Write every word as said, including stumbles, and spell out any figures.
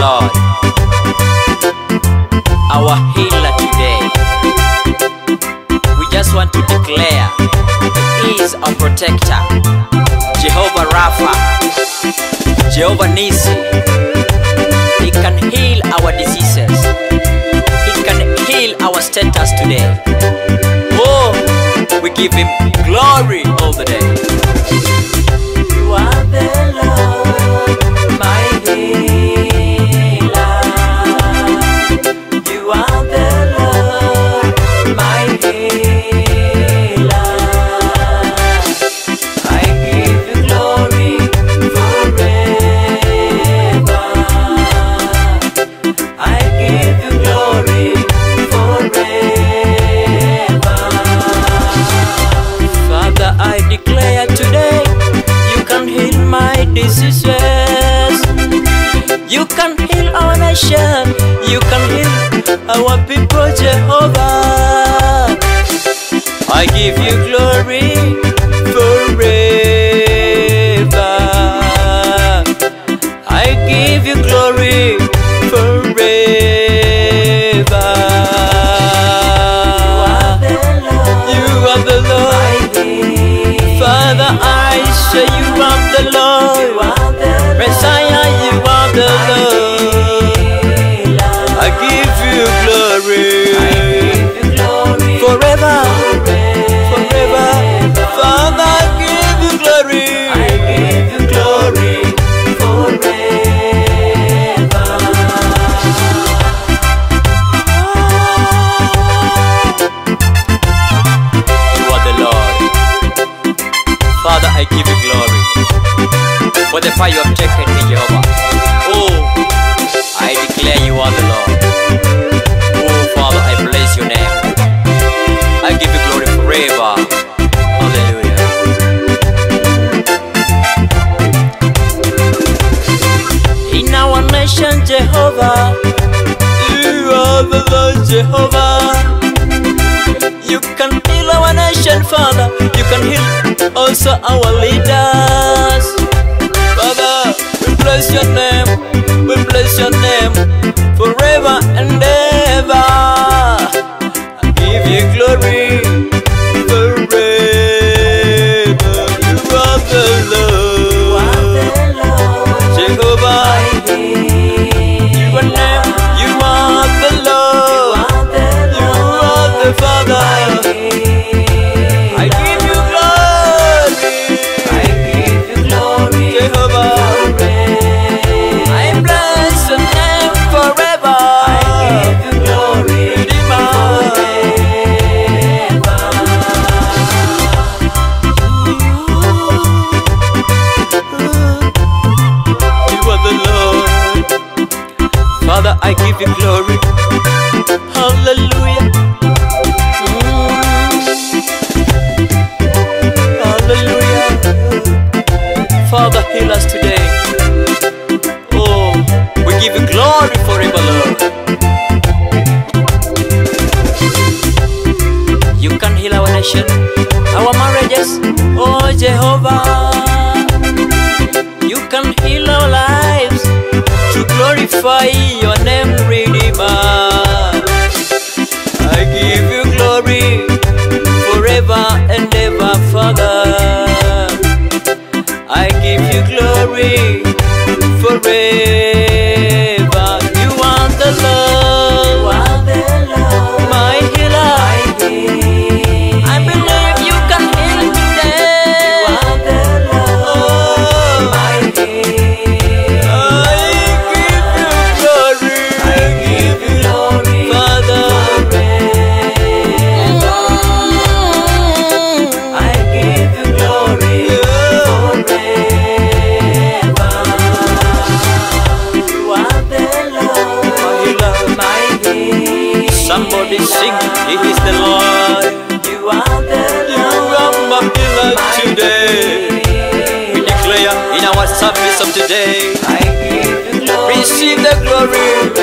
Lord, our healer today. We just want to declare He is our protector, Jehovah Rapha, Jehovah Nisi. He can heal our diseases. He can heal our status today. Oh, we give Him glory all the day. You are the Lord, my healer. You are the Lord, my healer. I give you glory forever. I give you glory forever. Father, I declare today, you can heal my diseases. You can heal our nation. You can heal our people, Jehovah. I give you glory forever. I give you glory forever. You are the Lord. Father, I say you are the Lord. Messiah, you are the Lord. I give you glory forever, forever. Father, I give you glory. I give you glory forever. You are the Lord. Father, I give you glory for the fire you have taken me, Jehovah. Oh, I declare you are the Lord. Oh, Father, I bless your name. I give you glory forever. Hallelujah. In our nation, Jehovah, you are the Lord, Jehovah. You can heal our nation, Father. You can heal also our leaders. Father, we bless your name. We bless your name forever and ever. I give you glory forever. You are the Lord, Jehovah. Your name, you are the Lord. You are the Father. I give you glory. I give you glory, Jehovah. I bless your name forever. I give you glory, Redeemer. You are the Lord. Father, I give you glory. Hallelujah. Hallelujah. Father, heal us today. Oh, we give you glory forever, Lord. You can heal our nation, our marriages, oh Jehovah. You can heal our lives to glorify your name, Redeemer. I give you glory forever and ever, Father. I give you glory forever. You are the Lord, my healer. I believe you can heal today. Oh, my healer. I give you glory. I give you glory, Father. I give you glory forever. You are the Lord, my healer. Somebody sing, He is the Lord. You are the Lord, you are my healer today. We declare in our service of today, I give you glory. Receive the glory.